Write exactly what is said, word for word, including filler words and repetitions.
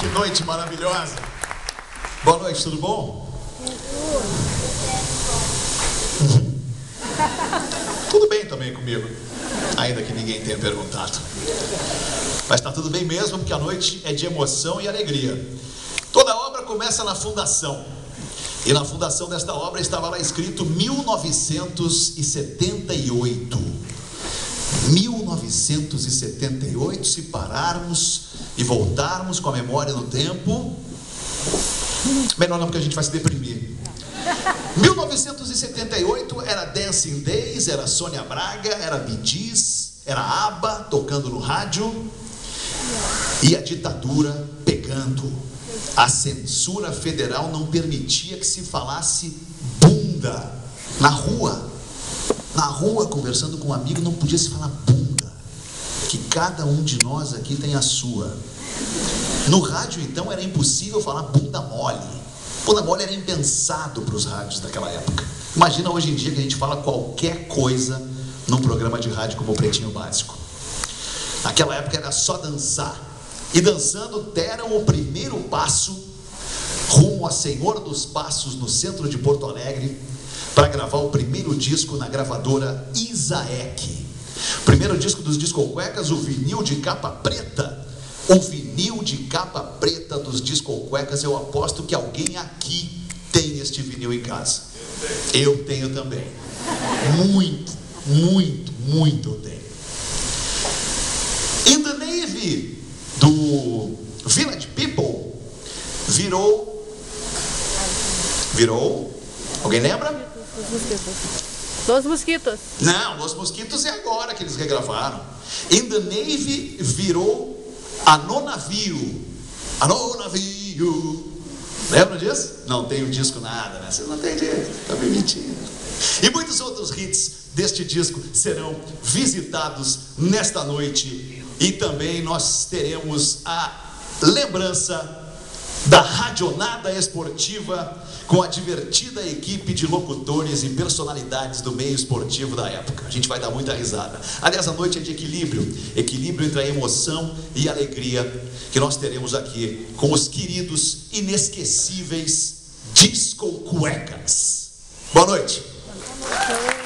Que noite maravilhosa. Boa noite, tudo bom? Uhum. Tudo bem também comigo, ainda que ninguém tenha perguntado. Mas está tudo bem mesmo, porque a noite é de emoção e alegria. Toda obra começa na fundação. E na fundação desta obra estava lá escrito mil novecentos e setenta e oito. mil novecentos e setenta e oito, se pararmos e voltarmos com a memória no tempo, melhor não, porque a gente vai se deprimir. mil novecentos e setenta e oito era Dancing Days, era Sônia Braga, era Bee Gees, era ABBA tocando no rádio, e a ditadura pegando. A censura federal não permitia que se falasse bunda na rua. Na rua, conversando com um amigo, não podia se falar bunda. Que cada um de nós aqui tem a sua. No rádio, então, era impossível falar bunda mole. Bunda mole era impensado para os rádios daquela época. Imagina hoje em dia que a gente fala qualquer coisa num programa de rádio como o Pretinho Básico. Naquela época era só dançar. E dançando deram o primeiro passo rumo a Senhor dos Passos, no centro de Porto Alegre, para gravar o primeiro disco na gravadora Isaek. Primeiro disco dos Disco Cuecas, o vinil de capa preta. O vinil de capa preta dos Disco Cuecas, eu aposto que alguém aqui tem este vinil em casa. Eu tenho também. Muito, muito, muito eu tenho. In the Navy, do Village People, virou... Virou... Alguém lembra? Los Mosquitos. Los Mosquitos. Não, Los Mosquitos é agora que eles regravaram. In the Navy virou A No Navio. A No Navio. Lembra disso? Não tem o disco nada, né? Vocês não têm jeito, tá me mentindo. E muitos outros hits deste disco serão visitados nesta noite. E também nós teremos a lembrança da Radionada Esportiva, com a divertida equipe de locutores e personalidades do meio esportivo da época. A gente vai dar muita risada. Aliás, a noite é de equilíbrio. Equilíbrio entre a emoção e a alegria que nós teremos aqui com os queridos, inesquecíveis Disco Cuecas. Boa noite.